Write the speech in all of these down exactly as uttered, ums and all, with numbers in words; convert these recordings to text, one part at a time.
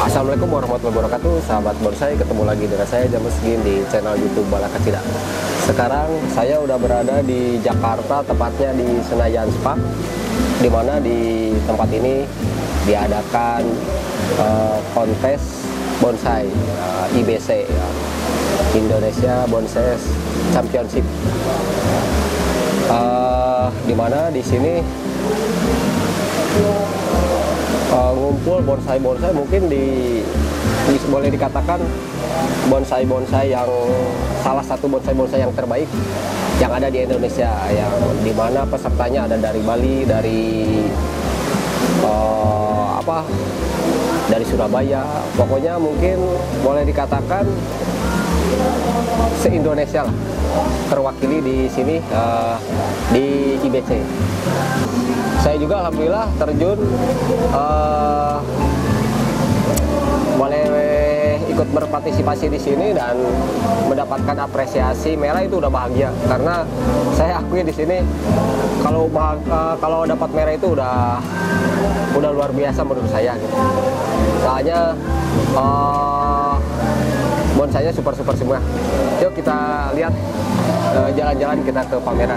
Assalamualaikum warahmatullahi wabarakatuh, sahabat bonsai. Ketemu lagi dengan saya Jam Segini di channel YouTube BALAKACIDA. Sekarang saya udah berada di Jakarta, tepatnya di Senayan Park, di mana di tempat ini diadakan uh, kontes bonsai uh, I B C, ya. Indonesia Bonsai Championship. Uh, di mana di sini Uh, ngumpul bonsai-bonsai, mungkin di, di boleh dikatakan bonsai-bonsai yang salah satu bonsai-bonsai yang terbaik yang ada di Indonesia, yang dimana pesertanya ada dari Bali, dari uh, apa dari Surabaya, pokoknya mungkin boleh dikatakan se-Indonesia lah terwakili di sini, uh, di I B C. Saya juga alhamdulillah terjun, uh, boleh ikut berpartisipasi di sini dan mendapatkan apresiasi merah. Itu udah bahagia, karena saya akui di sini kalau uh, kalau dapat merah itu udah udah luar biasa menurut saya gitu. Soalnya uh, bonsainya super-super semua. Yuk kita lihat, jalan-jalan uh, kita ke pameran.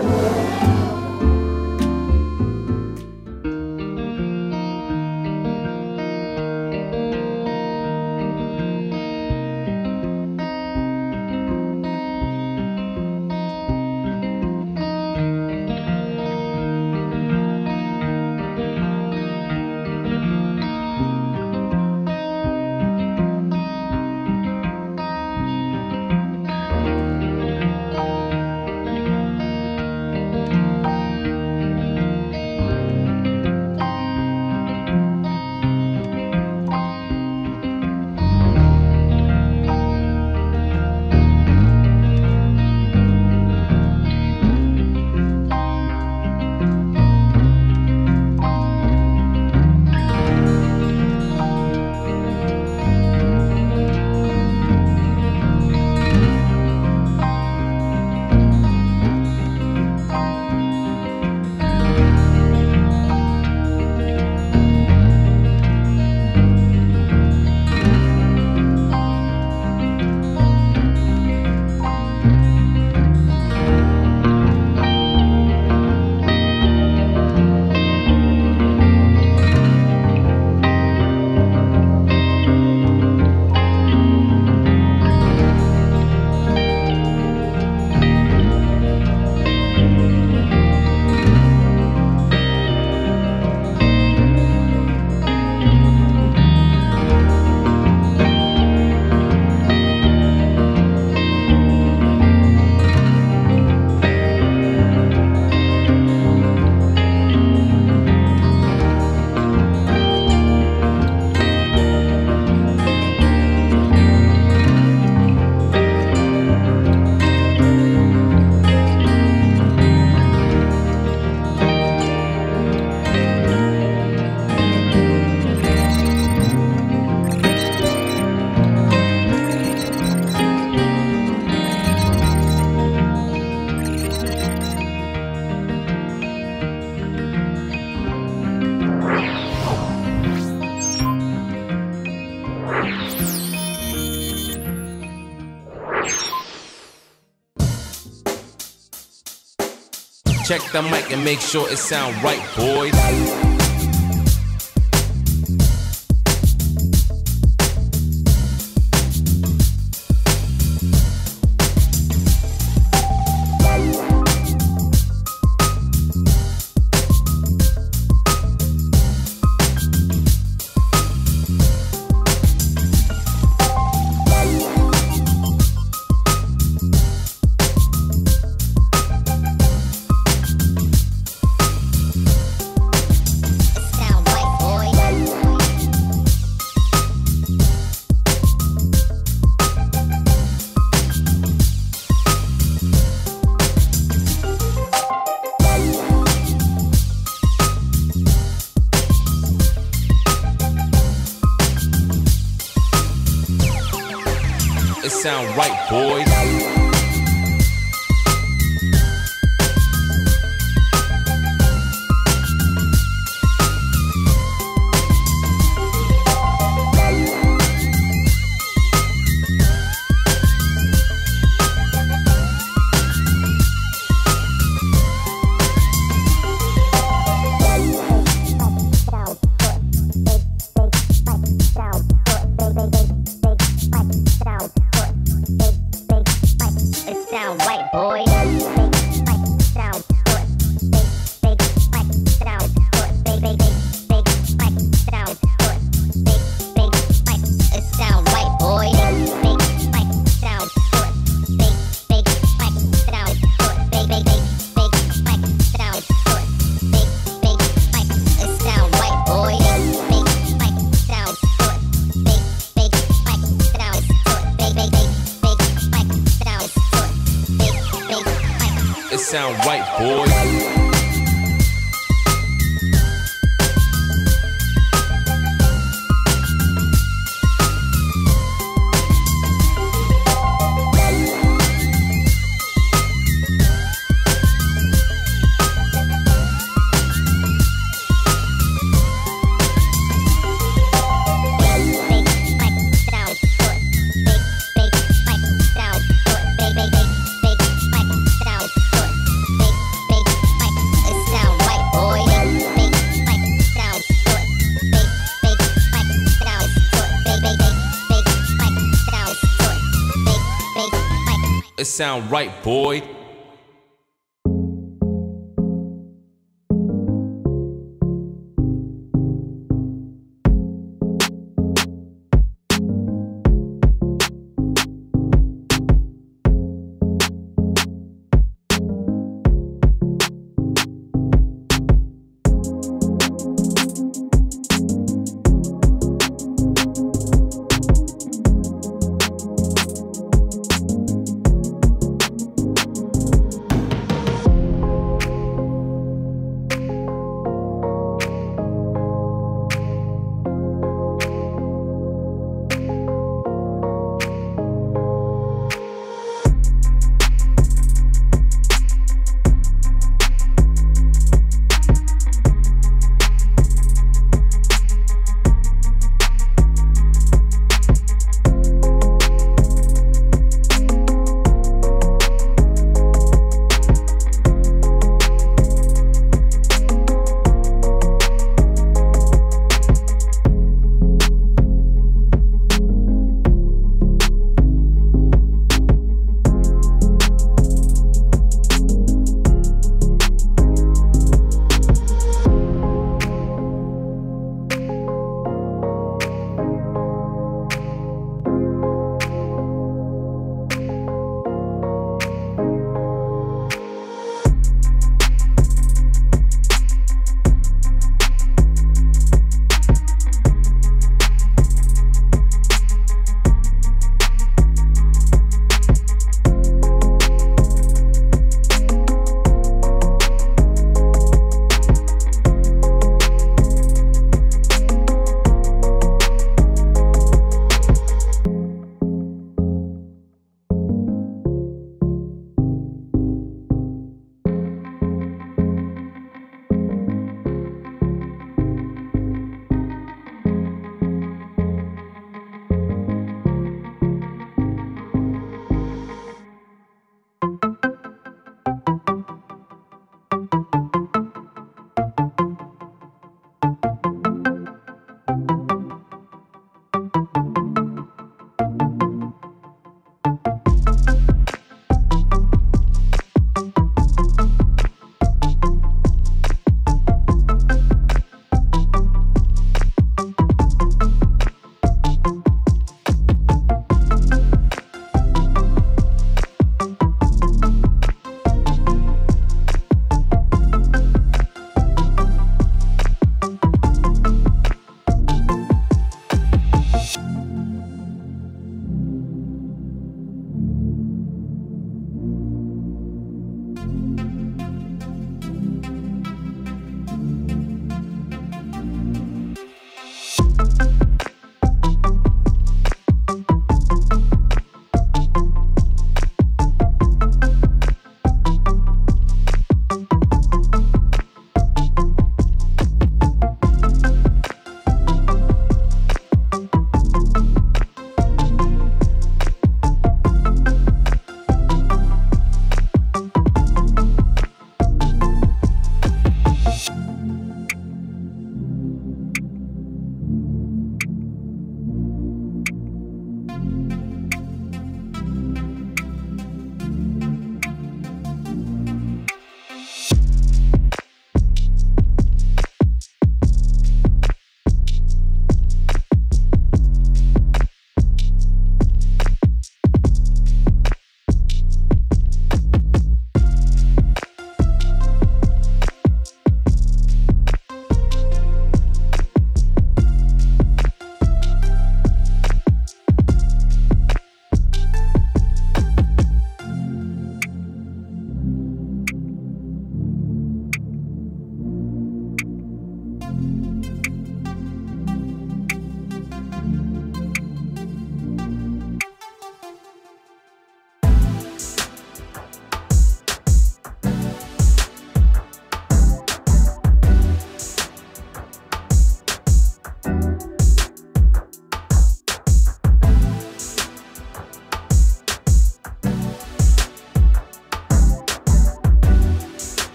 Check the mic and make sure it sound right, boys. It sound right, boys. sound right, boys. It sound right, boy.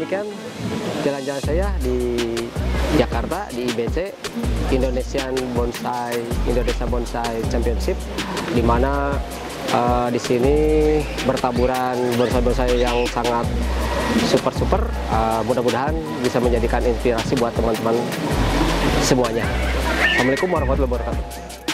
demikian jalan-jalan saya di Jakarta di I B C Indonesia Bonsai Indonesia Bonsai Championship, di mana uh, di sini bertaburan bonsai-bonsai yang sangat super-super. Uh, mudah-mudahan bisa menjadikan inspirasi buat teman-teman semuanya. Assalamualaikum warahmatullahi wabarakatuh.